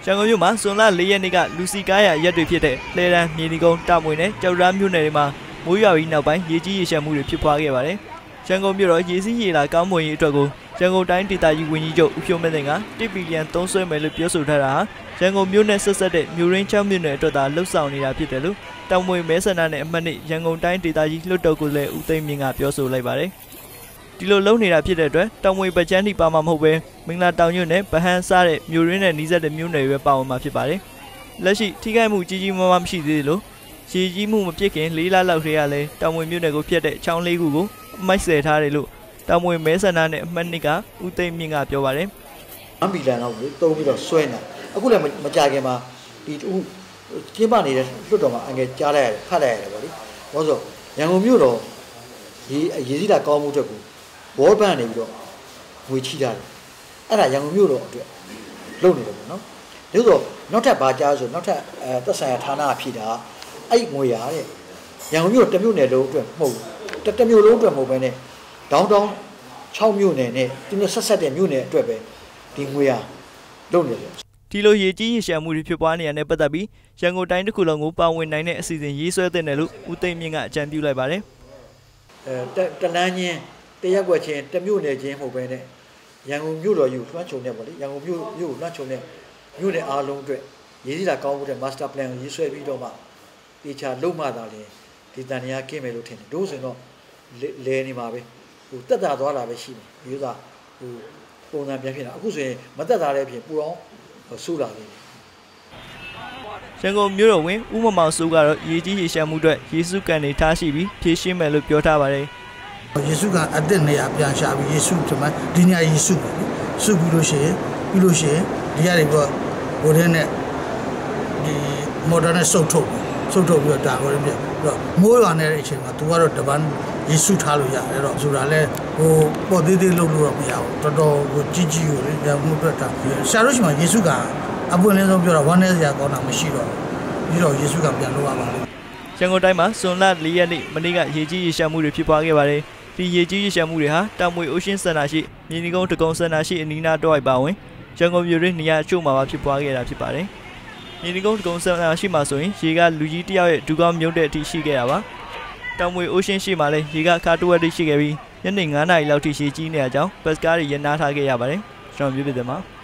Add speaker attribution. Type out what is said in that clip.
Speaker 1: ရန်ကုန်မြို့မှာဇွန်လ4 ရက်နေ့ကလူစီကားရရက်တွေဖြစ်တဲ့လှည်းတန်းမြေနီကုန်းတာမွေနဲ့ကြောက်ရားမြို့နယ်တွေမှာမိုးရွာပြီးနောက်ပိုင်းရေကြီးရေရှမ်းမှုတွေဖြစ်ပွားခဲ့ပါတယ်။ရန်ကုန်မြို့တော်ရေစီးရေလာကောင်းမွန်ရေးအတွက်ကိုရန်ကုန်တိုင်းဒေသကြီးဝန်ကြီးချုပ်ဦးဖြိုးမင်းသိန်းက1 ဘီလီယံသုံးစွဲမယ်လို့ပြောဆိုထားတာဟာရန်ကုန်မြို့နယ်ဆက်ဆက်တဲ့မြို့ရင်းချောင်းမြို့နယ်အတွက်သာလှုပ်ဆောင်နေတာဖြစ်တယ်လို့တောင်မွေမဲဆန္ဒနဲ့အမှတ်2ရန်ကုန်တိုင်းဒေသကြီးလွှတ်တော်ကိုယ်စားလှယ်ဦးသိန်းမြင့်ကပြောဆိုလိုက်ပါတယ်။ဒီလိုလုံနေတာဖြစ်တဲ့အတွက်တောင်မွေပချမ်းတိပါမှာမဟုတ်ပဲမင်္ဂလာတောင်ညွန့်နဲ့ဗဟန်းစားတဲ့မြို့ရင်းနဲ့နီးစပ်တဲ့မြို့နယ်တွေပဲပါဝင်မှာဖြစ်ပါတယ်။လက်ရှိထိခိုက်မှုကြီးကြီးမားမားမရှိသေးလို့ရေကြီးမှုမဖြစ်ခင်4 လလောက်တည်းကလည်းတောင်မွေမြို့နယ်ကိုဖျက်တဲ့ချောင်းလေးခုကိုအမိုက်ဆယ်ထားတယ်လို့တောင်မွေမဲဆန္ဒနဲ့အမှတ်2ကဦးသိန်းမြင့်ကပြောပါတယ်
Speaker 2: ။1 ဘီလီယံလောက်ကိုသုံးပြီးတော့ဆွဲနေအခုလည်းမကြခင်မှာဒီကျင်းပနေတဲ့လွတ်တော်မှာအငယ်ကြားလိုက်ရတယ်ဖတ်လိုက်ရတယ်ပေါ့လေ။ဘာလို့ဆိုရန်ကုန်မြို့တော်ရေစီးတာကောင်းမှုအတွက်ကိုဘောဘန်နေပြီးတော့ငွေချီထားတယ်။အဲ့ဒါရန်ကုန်မြို့တော်အတွက်လုပ်နေတယ်ပေါ့နော်။ဒါဆိုနောက်ထပ်ဘာကြားဆိုနောက်ထပ်သက်ဆိုင်ရာဌာနအဖြစ်တာအဲ့ငွေရတဲ့ရန်ကုန်မြို့တစ်မြို့နယ်လုံးအတွက်မဟုတ်ဘူး။တစ်မြို့လုံးအတွက်မဟုတ်ဘဲနဲ့တောင်း6မြို့နယ်နဲ့သူနဲ့ဆက်တဲ့မြို့နယ်အတွက်ပဲဒီငွေရလုပ်နေတယ်
Speaker 1: ဒီလိုရေကြီးရေရှမ်းမှုတွေဖြစ်ပွားနေရတဲ့ပတ်သက်ပြီးရန်ကုန်တိုင်းတစ်ခုလုံးကိုပါဝင်နိုင်တဲ့အစီအစဉ်ရေးဆွဲတဲ့နယ်လို့ဦးသိန်းမြင့်ကအကြံပြုလိုက်ပါတယ်
Speaker 2: တလန်းချင်းတရက်ွက်ချင်းတမြို့နယ်ချင်းမဟုတ်ဘဲနဲ့ရန်ကုန်မြို့တော်ယူလွှမ်းခြုံနေပေါ့လေရန်ကုန်မြို့ကိုလွှမ်းခြုံနေမြို့နယ်အားလုံးအတွက်ရေးစည်းတာကောင်းဖို့တဲ့ master plan ကိုရေးဆွဲပြီးတော့မှတေချာလုံမှသာလေဒီတန်ရာကင်းမယ်လို့ထင်တယ်တို့ဆိုရင်တော့လဲနေမှာပဲဟိုတက်တာသွားတာပဲရှိတယ်ဒီဥစ္စာဟိုပုံစံပြန်ဖြစ်တာအခုဆိုရင်မတက်တာလည်းဖြစ်ပူအောင်ဆူလာနေ
Speaker 1: ရန်ကုန်မြို့တော်ဝင်ဦးမောင်စိုးကတော့ရေကြီးရေရှမ်းမှုအတွက်ယေရှုကန်နေထားရှိပြီးဖြည့်ရှင်းမယ်လို့ပြောထားပါတယ်
Speaker 3: ယေရှုကအသက်နေရာပြန်ရှာပြီးယေရှုဒီမှာဒီညယေရှုပဲစုပြီးလို့ရှိရင်ဒီရတွေတော့ဟိုထဲနဲ့ဒီမော်ဒန်နဲ့စုပ်ထုတ်ပြီးတော့ဒါဟိုထဲပြတော့မိုးရွာနေတဲ့အချိန်မှာသူကတော့တပန်းယေရှုထားလို့ရတယ်တော့ဆိုတာလဲဟိုပေါ်သေးသေးလုပ်လို့တော့မရဘူးတော်တော်ကိုကြီးကြီးကိုလေရမှုအတွက်တာရှာလို့ရှိမှယေရှုကအပွင့်လင်းဆုံးပြောတာဝမ်းနည်းစရာကောင်းတာမရှိတော့ပြီးတော့ယေရှုကပြန်လို့ရပါမယ်
Speaker 1: ရန်ကုန်တိုင်းမှာဇွန်လ4 ရက်နေ့မနေ့ကရေကြီးရေရှမ်းမှုတွေဖြစ်ပွားခဲ့ပါတယ်ဒီရေကြီးရေရှမ်းမှုတွေဟာတောင်မွေအိုရှင်းစင်တာရှိမြေနီကုန်းတကုံစင်တာရှိအနီးနားတော့ပါဝင်ရန်ကုန်မြို့ရင်းနေရာအချို့မှာဖြစ်ပွားခဲ့တာဖြစ်ပါတယ်မြေနီကုန်းတကုံစင်တာရှိမှာဆိုရင်ရေကလူကြီးတယောက်ရဲ့ဒူကောင်းမြုပ်တဲ့အထိရှိခဲ့တာပါတောင်မွေအိုရှင်းရှိမှာလည်းရေကခါတိုးဝက်တိရှိခဲ့ပြီးညနေ9 နာရီလောက်ထိရေကြီးနေတဲ့အကြောင်းဘတ်ကားတွေရနာထားခဲ့ရပါတယ်ကျွန်တော်မျိုးပြတယ်မှာ